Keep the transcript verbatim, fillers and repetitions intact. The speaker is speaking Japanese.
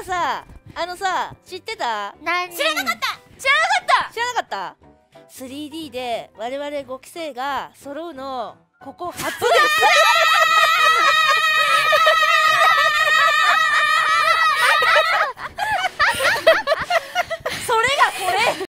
さ、あのさ、知ってた？ 何？ 知らなかった。 知らなかった知らなかった スリーディー で我々ごきせいが揃うのここ初です